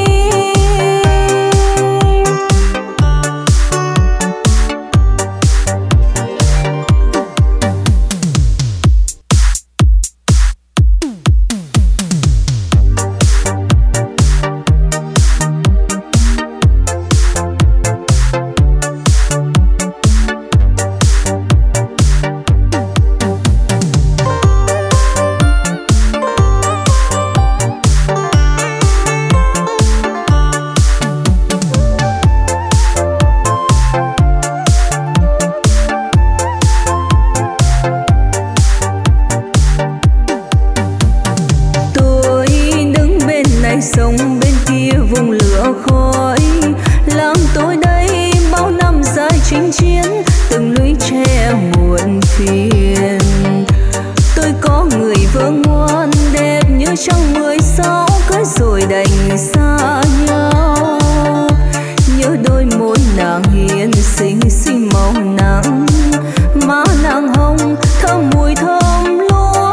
Speaker 4: Sông bên kia vùng lửa khói, làm tôi đây bao năm dài chinh chiến, từng lũy tre muộn phiền. Tôi có người vợ ngoan đẹp như trăng 16, cưới rồi đành xa nhau. Nhớ đôi môi nàng hiền xinh xinh màu nắng, má nàng hồng thơm mùi thơm lúa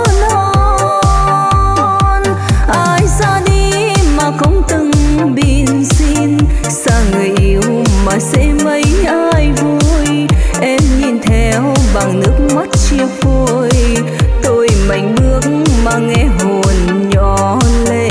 Speaker 4: non. Ai ra đi mà không từng bin xin, xa người yêu mà sẽ mấy ai vui. Em nhìn theo bằng nước mắt chia phôi, tôi mạnh bước mà nghe hồn nhỏ lệ.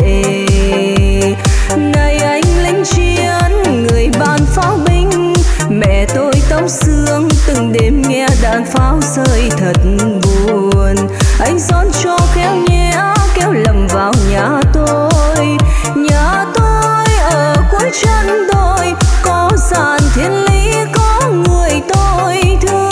Speaker 4: Này anh lính chiến người ban pháo binh, mẹ tôi tóc xương từng đêm nghe đàn pháo rơi thật buồn. Anh xón cho khéo nhé kéo lầm vào nhà tôi. Nhà tôi ở cuối chân đồi, có dàn thiên lý có người tôi thương.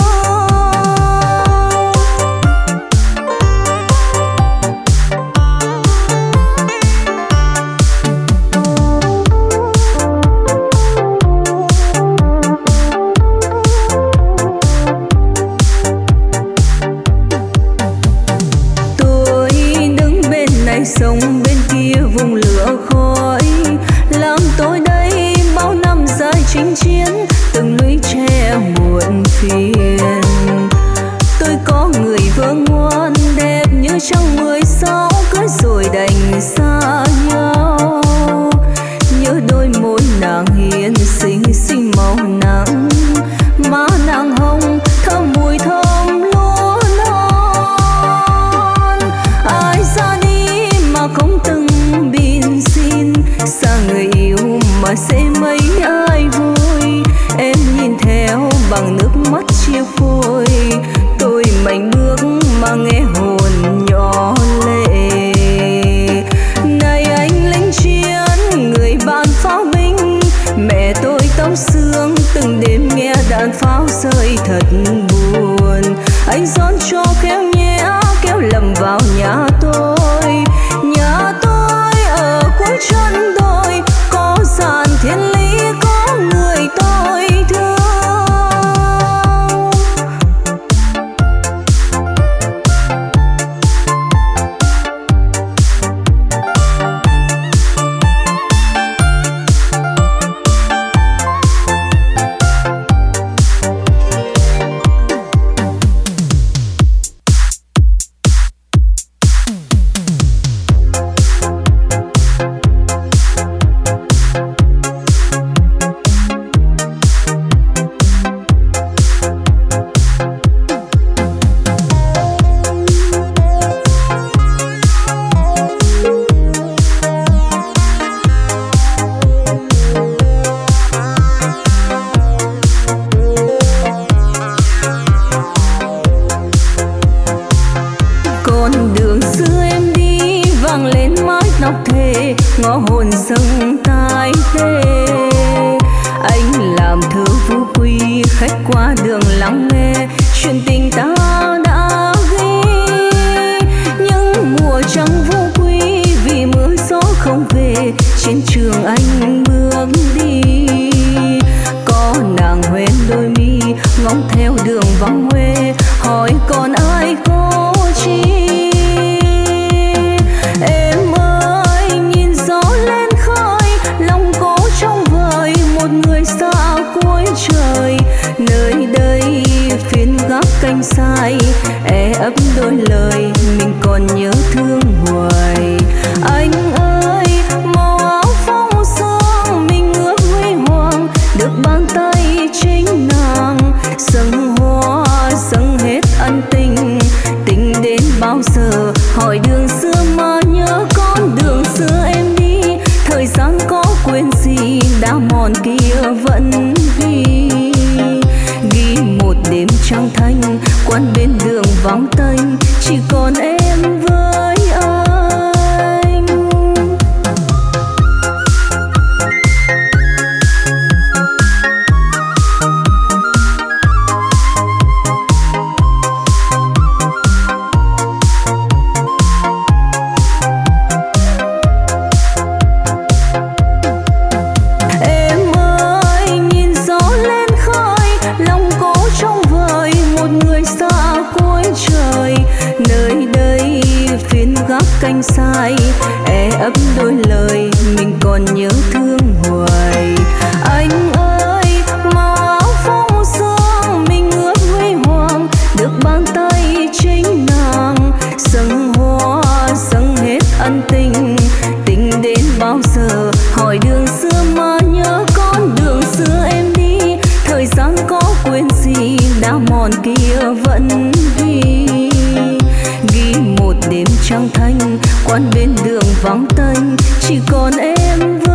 Speaker 4: Sông bên kia vùng lửa khói, làm tôi đây bao năm dài chinh chiến, từng lũy tre muộn phiền. Tôi có người vợ ngoan đẹp như trăng 16, cưới rồi đành xa nhau. Nhớ đôi môi nàng hiền xinh xinh màu nắng, má nàng hồng thơm mùi thơm lúa non. Ai ra đi mà không từng bin xin, xa người yêu mà sẽ mấy ai vui. Em nhìn theo bằng nước mắt chia phôi, tôi mạnh bước mà nghe hồn nhỏ lệ. Này anh lính chiến người ban pháo binh, mẹ tôi tóc xương từng đêm nghe đàn pháo rơi thật buồn. Anh xón cho khéo nhé kéo lầm vào nhà tôi. Nhà tôi ở cuối chân đồi, có dàn thiên lý có người tôi thương. Ngõ hồn dâng tai tê, anh làm thơ phú quý, khách qua đường lắng nghe chuyện tình ta đã ghi. Những mùa trăng vô quý vì mưa gió không về, trên trường anh bước đi. Có nàng hoen đôi mi ngóng theo đường vắng Huế, hỏi còn ai có chi. Em ơi nhìn gió lên khơi, lòng cố trong vời một người xa cuối trời. Nơi đây phiên gác canh sai, ấp đôi lời giờ, hỏi đường xưa mà nhớ con đường xưa em đi. Thời gian có quên gì đã mòn kia vẫn ghi. Ghi một đêm trăng thanh, quán bên đường vắng tênh, chỉ còn em với anh. Canh sai e ấp đôi lời mình còn nhớ thương hoài. Anh ơi màu áo phong sương mình ước huy hoàng, được bàn tay chính nàng dâng hoa dâng hết ân tình. Tình đến bao giờ, hỏi đường xưa mà nhớ con đường xưa em đi. Thời gian có quên gì đã mòn kia vẫn ghi. Ghi một đêm trăng thanh, quán bên đường vắng tênh, chỉ còn em với